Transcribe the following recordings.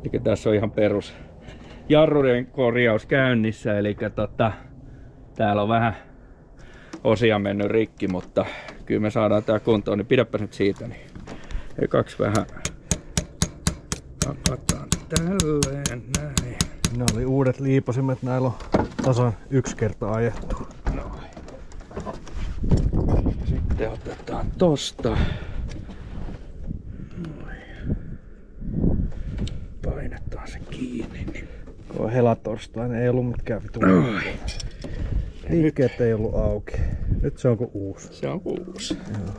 Eli tässä on ihan perus jarrujen korjaus käynnissä, eli täällä on vähän osia mennyt rikki, mutta kyllä me saadaan tää kuntoon, niin pidäpä nyt siitä. Niin ekaksi vähän hakataan tälleen näin. Ne oli uudet liipasimet, näillä on tasan 1 kerta ajettu. Noin. Sitten otetaan tosta. Noin. Painetaan se kiinni. Niin. Tuo helatorstaina ei ollut mitkään vitun. Liikkeet ei ollut auki. Nyt se onko uusi? Se on uusi. Joo.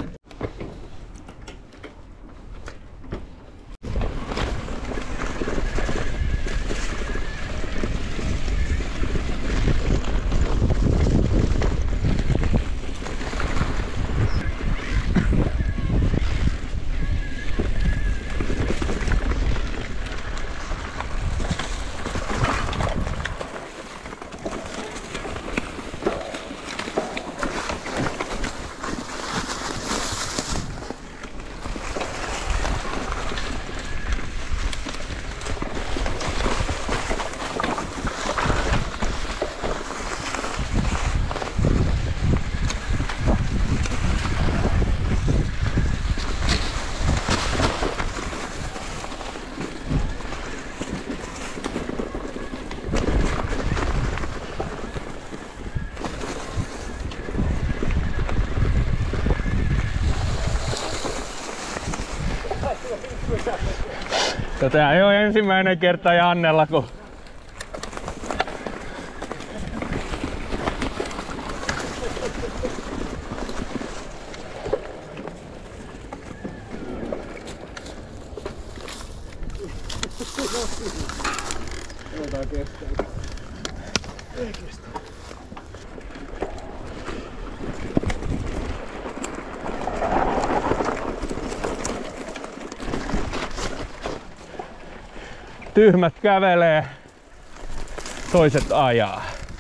Tää ei ole ensimmäinen kerta Jannella, kun Ei kestä. tyhmät kävelee, toiset ajaa.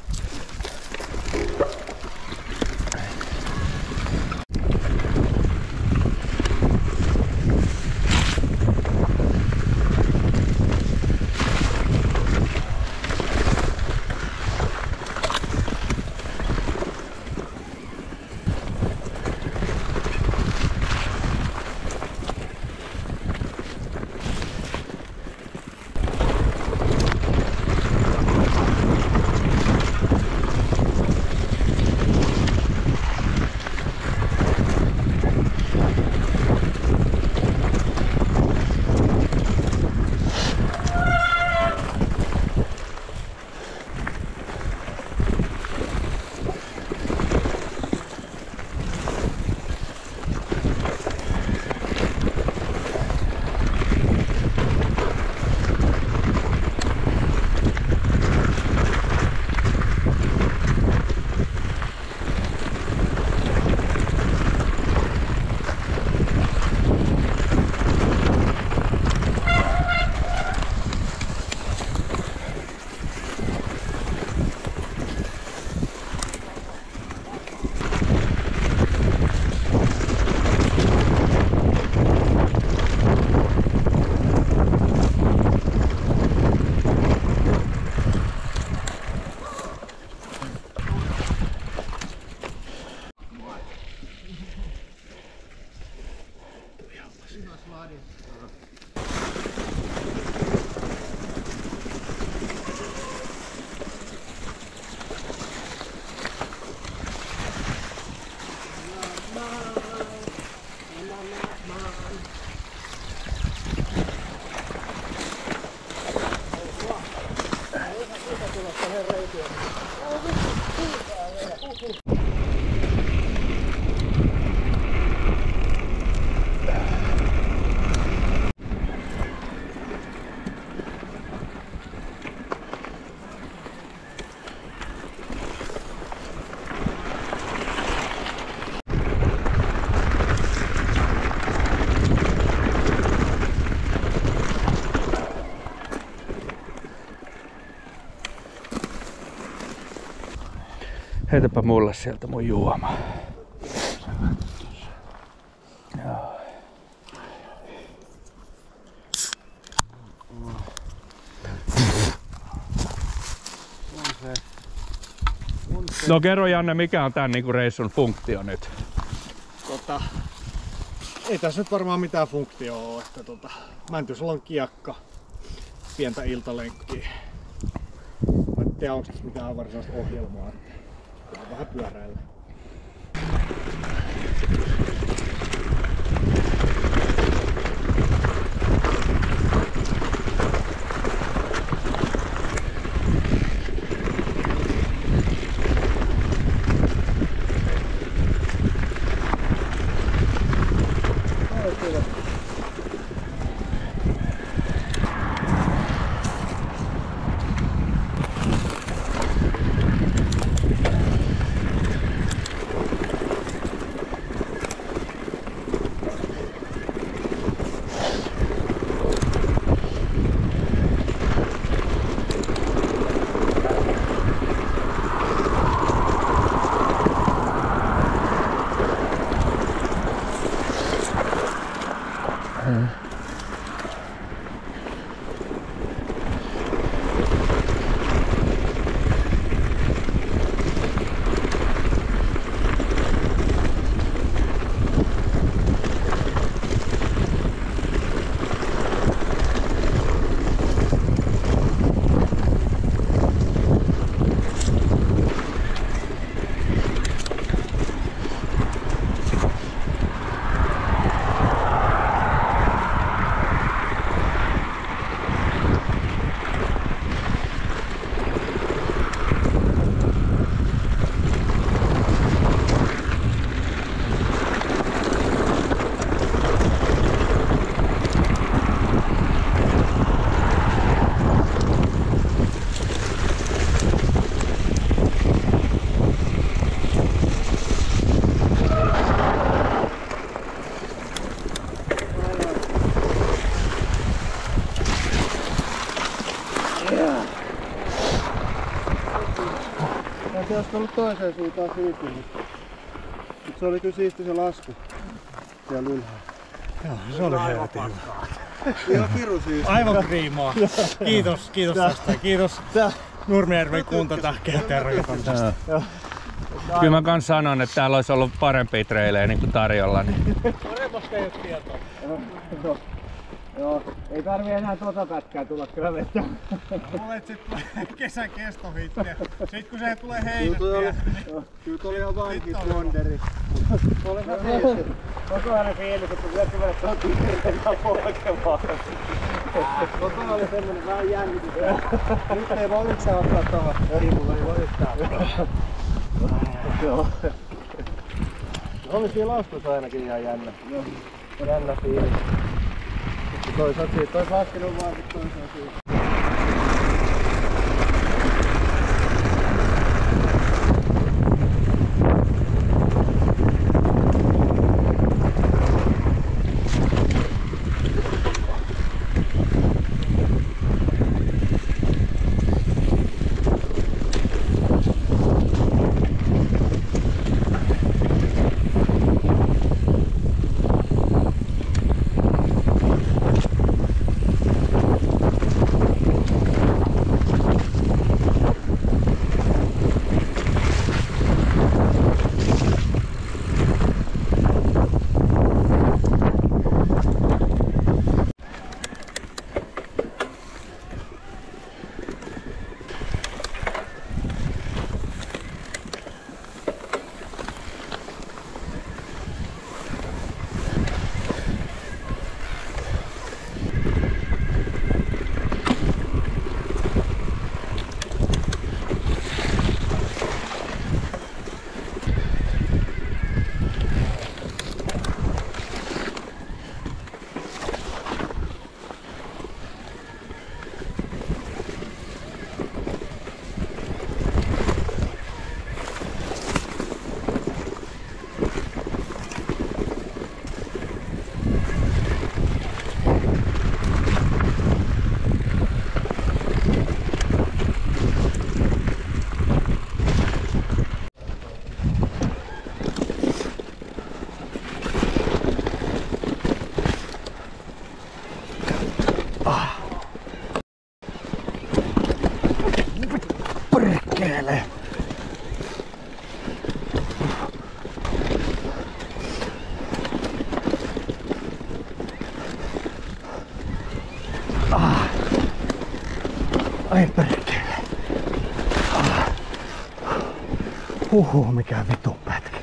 Heitäpä mulle sieltä mun juoma. Joo. se. No kerro Janne, mikä on tän niinku reissun funktio nyt? Ei tässä nyt varmaan mitään funktioa ole, että Mäntysalon kiekka, pientä iltalenkkiä. Mä en tiedä, onko tässä mitään varsinaista ohjelmaa, että vähän pyöräillä. Se olisi ollut toiseen suuntaan syytynyt. Mutta se oli kyllä siisti se lasku siellä ylhäällä. Joo, se oli helvetin hyvä. Ihan kiru siisti. Aivan priimaa. Kiitos tästä. Kiitos Nurmijärven kunta tähkeä rakentamisesta. Kyllä mä kans sanon, että täällä olisi ollut parempia treilejä niin kuin tarjolla. Niin. Paremmasta ei ole tietoa. Joo, ei tarvii enää tota pätkää tulla kyllä vetämään. Olet sit kesän kestohiittiä. Sit kun se tulee heinättiä. Kyllä tuli ihan vankin blonderi. Koko ajan fiilis, että vielä vielä kotiin mennään polkemaan. Koko ajan oli semmonen vähän jännitys. Nyt ei valitsaa ottaa tuohon. Ei mulla ei valitsaa. Joo. Oli siinä laskussa ainakin ihan jännä. Jännä fiilis. Toisaalta siitä olisi laskenut vaan toisaalta siitä. perkele. Ai perkele. Mikä vitun pätkä.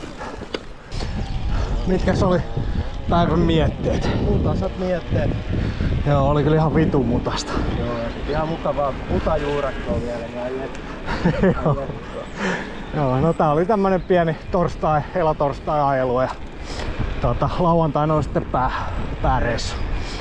Mitkäs oli päivän mietteet? Mutasat mietteet. Joo, oli kyllä ihan vitun mutasta. Joo, ja sit ihan mukavaa mutajuurakkoa vielä. Joo. Joo, no tää oli tämmönen pieni helatorstai-ajelu ja lauantaina on sitten pääreissu.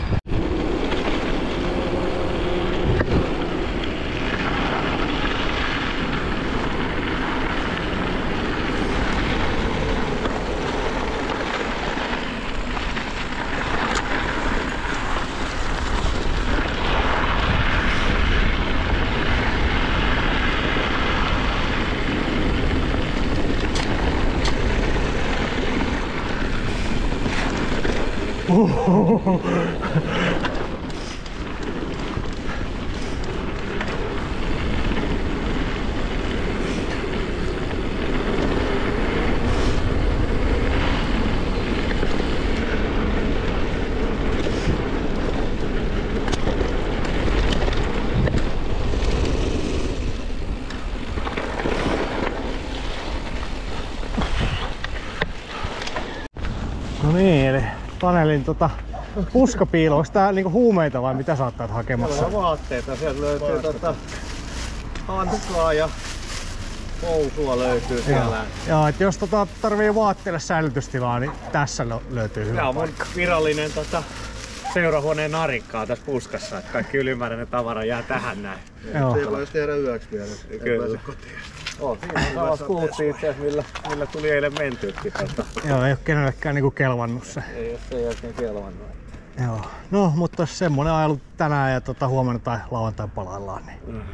No niin, eli Tanelin puskapiilo, onks tää niinku huumeita vai mitä sä oot hakemassa? Siellä on vaatteita, sieltä löytyy hanskaa ja housua löytyy siellä. Joo, et jos tarvii vaatteille säilytystilaa, niin tässä löytyy hyvä Tää on mun paikka. virallinen seurahuoneen narikkaa tässä puskassa, että kaikki ylimääräinen tavara jää tähän näin. Joo. Se ei voisi tehdä yöksi vielä, ei pääse kotiin. Siinä on samassa puhuttiin itse asiassa, millä tuli eilen mentyykin. Joo, ei oo kenellekään niinku kelvannut se. Ei oo sen jälkeen kelvannut. Joo. No, mutta semmonen ajelu tänään ja huomenna tai lauantain palaillaan. Niin.